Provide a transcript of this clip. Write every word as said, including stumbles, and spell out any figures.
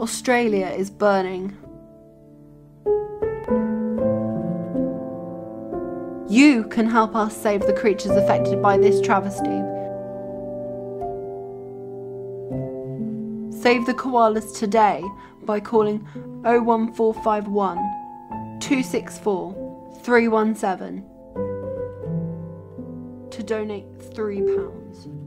Australia is burning. You can help us save the creatures affected by this travesty. Save the koalas today by calling oh one four five one, two six four, three one seven to donate three pounds.